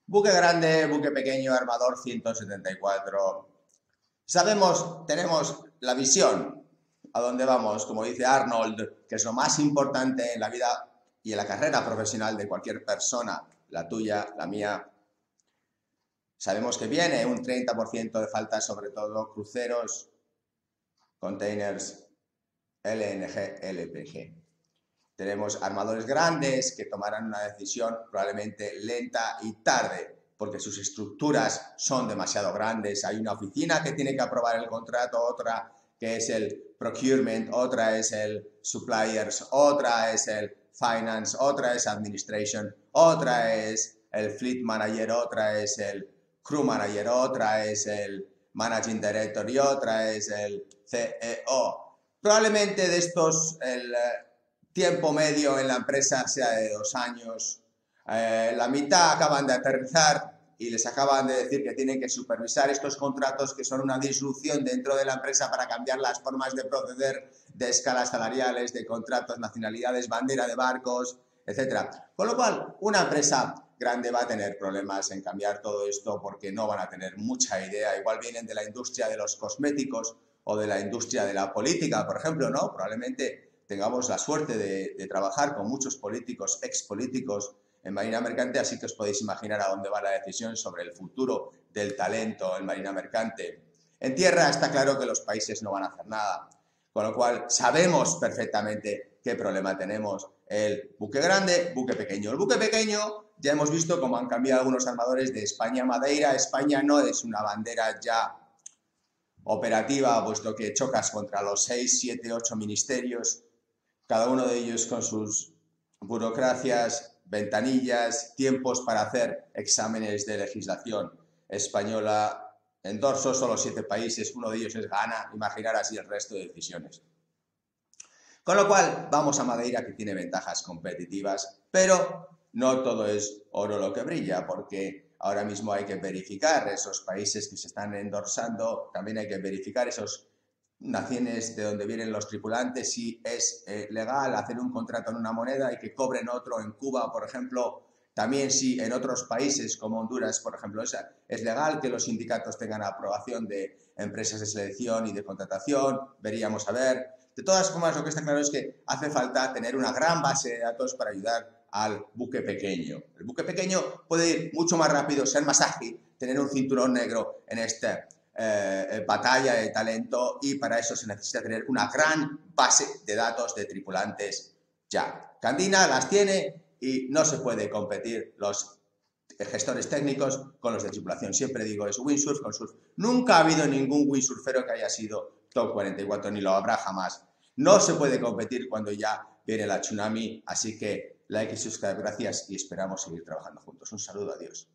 Buque grande, buque pequeño, armador 174. Sabemos, tenemos la visión a dónde vamos, como dice Arnold, que es lo más importante en la vida y en la carrera profesional de cualquier persona, la tuya, la mía. Sabemos que viene un 30% de falta, sobre todo cruceros, containers, LNG, LPG. Tenemos armadores grandes que tomarán una decisión probablemente lenta y tarde, porque sus estructuras son demasiado grandes. Hay una oficina que tiene que aprobar el contrato, otra que es el procurement, otra es el suppliers, otra es el finance, otra es administration, otra es el fleet manager, otra es el crew manager, otra es el managing director y otra es el CEO. Probablemente de estos el tiempo medio en la empresa sea de 2 años. La mitad acaban de aterrizar y les acaban de decir que tienen que supervisar estos contratos que son una disrupción dentro de la empresa para cambiar las formas de proceder de escalas salariales, de contratos, nacionalidades, bandera de barcos, etc. Con lo cual, una empresa grande va a tener problemas en cambiar todo esto porque no van a tener mucha idea. Igual vienen de la industria de los cosméticos o de la industria de la política, por ejemplo, ¿no? Probablemente tengamos la suerte de trabajar con muchos políticos, expolíticos en Marina Mercante, así que os podéis imaginar a dónde va la decisión sobre el futuro del talento en Marina Mercante. En tierra está claro que los países no van a hacer nada, con lo cual sabemos perfectamente qué problema tenemos. El buque grande, buque pequeño. El buque pequeño, ya hemos visto cómo han cambiado algunos armadores de España a Madeira. España no es una bandera ya operativa, puesto que chocas contra los 6, 7, 8 ministerios, cada uno de ellos con sus burocracias, ventanillas, tiempos para hacer exámenes de legislación española. En dorso solo 7 países, uno de ellos es Ghana, imaginar así el resto de decisiones. Con lo cual, vamos a Madeira, que tiene ventajas competitivas, pero no todo es oro lo que brilla, porque ahora mismo hay que verificar esos países que se están endorsando, también hay que verificar esas naciones de donde vienen los tripulantes, si es legal hacer un contrato en una moneda y que cobren otro en Cuba, por ejemplo. También si en otros países como Honduras, por ejemplo, es legal que los sindicatos tengan aprobación de empresas de selección y de contratación, veríamos a ver. De todas formas, lo que está claro es que hace falta tener una gran base de datos para ayudar al buque pequeño. El buque pequeño puede ir mucho más rápido, ser más ágil, tener un cinturón negro en esta batalla de talento, y para eso se necesita tener una gran base de datos de tripulantes ya. Candina las tiene y no se puede competir los gestores técnicos con los de tripulación. Siempre digo eso, windsurf con surf. Nunca ha habido ningún windsurfero que haya sido top 44, ni lo habrá jamás. No se puede competir cuando ya viene la tsunami, así que like y subscribe, gracias, y esperamos seguir trabajando juntos. Un saludo, adiós.